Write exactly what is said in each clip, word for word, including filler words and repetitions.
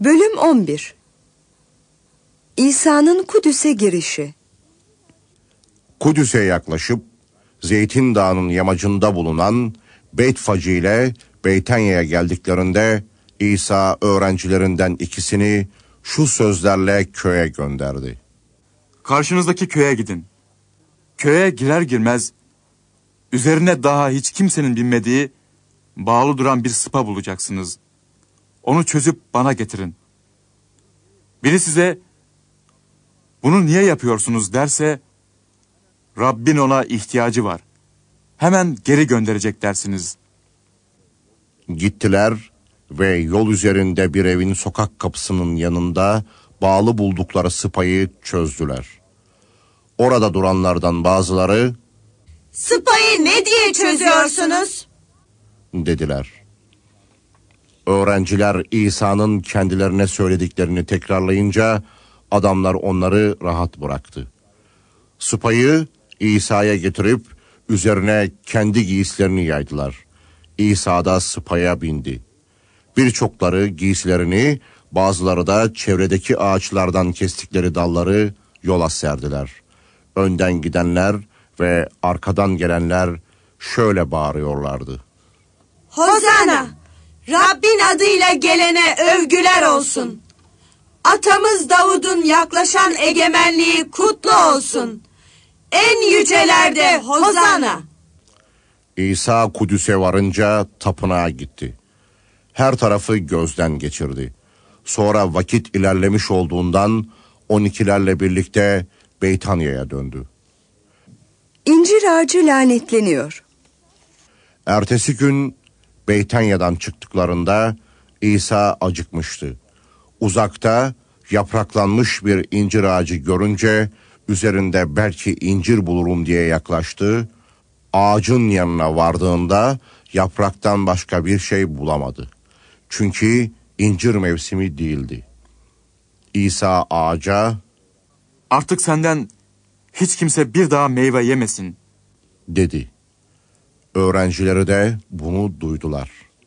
Bölüm on bir. İsa'nın Kudüs'e girişi. Kudüs'e yaklaşıp Zeytin Dağı'nın yamacında bulunan Beytfacı ile Beytanya'ya geldiklerinde İsa öğrencilerinden ikisini şu sözlerle köye gönderdi. Karşınızdaki köye gidin. Köye girer girmez üzerine daha hiç kimsenin binmediği bağlı duran bir sıpa bulacaksınız. Onu çözüp bana getirin. Biri size bunu niye yapıyorsunuz derse Rabbin ona ihtiyacı var. Hemen geri gönderecek dersiniz. Gittiler ve yol üzerinde bir evin sokak kapısının yanında bağlı buldukları sıpayı çözdüler. Orada duranlardan bazıları "Sıpayı ne diye çözüyorsunuz?" dediler. Öğrenciler İsa'nın kendilerine söylediklerini tekrarlayınca adamlar onları rahat bıraktı. Sıpayı İsa'ya getirip üzerine kendi giysilerini yaydılar. İsa da sıpaya bindi. Birçokları giysilerini, bazıları da çevredeki ağaçlardan kestikleri dalları yola serdiler. Önden gidenler ve arkadan gelenler şöyle bağırıyorlardı: "Hozana! Rabbin adıyla gelene övgüler olsun. Atamız Davud'un yaklaşan egemenliği kutlu olsun. En yücelerde Hozana!" İsa Kudüs'e varınca tapınağa gitti. Her tarafı gözden geçirdi. Sonra vakit ilerlemiş olduğundan on ikilerle birlikte Beytanya'ya döndü. İncir ağacı lanetleniyor. Ertesi gün Beytanya'dan çıktıklarında İsa acıkmıştı. Uzakta yapraklanmış bir incir ağacı görünce üzerinde belki incir bulurum diye yaklaştı. Ağacın yanına vardığında yapraktan başka bir şey bulamadı. Çünkü incir mevsimi değildi. İsa ağaca "Artık senden hiç kimse bir daha meyve yemesin," dedi. Öğrencileri de bunu duydular.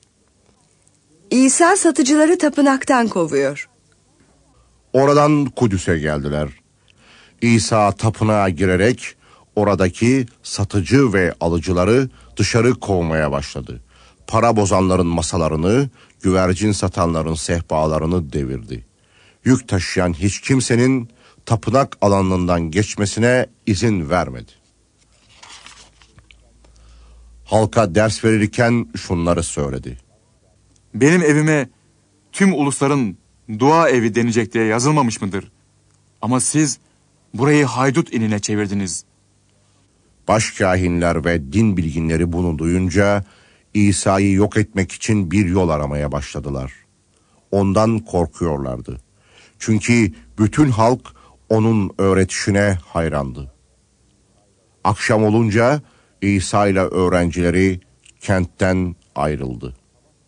İsa satıcıları tapınaktan kovuyor. Oradan Kudüs'e geldiler. İsa tapınağa girerek oradaki satıcı ve alıcıları dışarı kovmaya başladı. Para bozanların masalarını, güvercin satanların sehpalarını devirdi. Yük taşıyan hiç kimsenin tapınak alanından geçmesine izin vermedi. Halka ders verirken şunları söyledi: "Benim evime tüm ulusların dua evi denecek diye yazılmamış mıdır? Ama siz burayı haydut inine çevirdiniz." Başkâhinler ve din bilginleri bunu duyunca İsa'yı yok etmek için bir yol aramaya başladılar. Ondan korkuyorlardı. Çünkü bütün halk onun öğretişine hayrandı. Akşam olunca İsa ile öğrencileri kentten ayrıldı.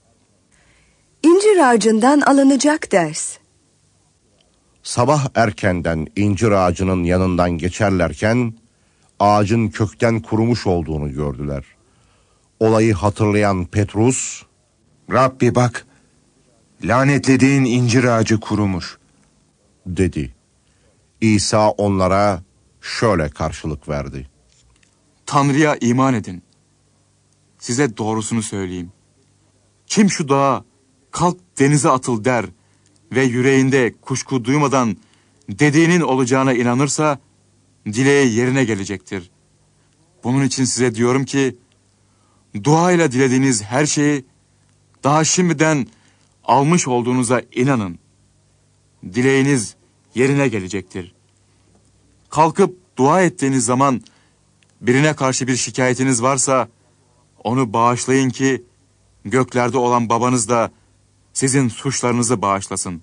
İncir ağacından alınacak ders. Sabah erkenden incir ağacının yanından geçerlerken ağacın kökten kurumuş olduğunu gördüler. Olayı hatırlayan Petrus, "Rabbi bak, lanetlediğin incir ağacı kurumuş," dedi. İsa onlara şöyle karşılık verdi: "Tanrı'ya iman edin. Size doğrusunu söyleyeyim. Kim şu dağa kalk denize atıl der ve yüreğinde kuşku duymadan dediğinin olacağına inanırsa dileği yerine gelecektir. Bunun için size diyorum ki duayla dilediğiniz her şeyi daha şimdiden almış olduğunuza inanın. Dileğiniz yerine gelecektir. Kalkıp dua ettiğiniz zaman birine karşı bir şikayetiniz varsa onu bağışlayın ki göklerde olan babanız da sizin suçlarınızı bağışlasın."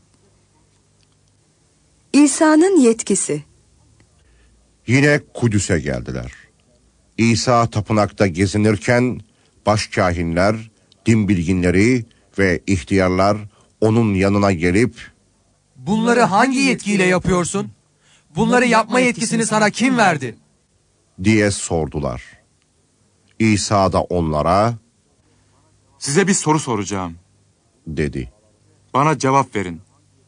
İsa'nın yetkisi. Yine Kudüs'e geldiler. İsa tapınakta gezinirken başkâhinler, din bilginleri ve ihtiyarlar onun yanına gelip "Bunları hangi yetkiyle yapıyorsun? Bunları yapma yetkisini sana kim verdi?" diye sordular. İsa da onlara "Size bir soru soracağım," dedi. "Bana cevap verin.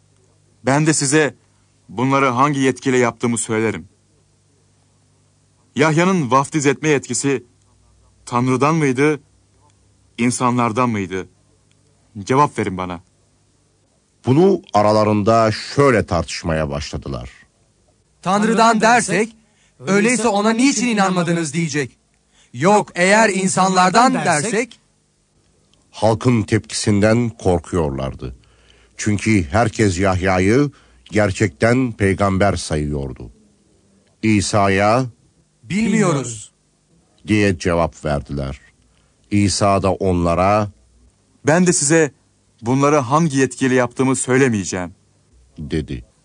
Ben de size bunları hangi yetkiyle yaptığımı söylerim. Yahya'nın vaftiz etme yetkisi Tanrı'dan mıydı, insanlardan mıydı? Cevap verin bana. Bunu aralarında şöyle tartışmaya başladılar. Tanrı'dan dersek, öyleyse ona niçin inanmadınız diyecek. Yok, eğer insanlardan dersek... Halkın tepkisinden korkuyorlardı. Çünkü herkes Yahya'yı gerçekten peygamber sayıyordu. İsa'ya Bilmiyoruz diye cevap verdiler. İsa da onlara Ben de size bunları hangi yetkiyle yaptığımı söylemeyeceğim dedi.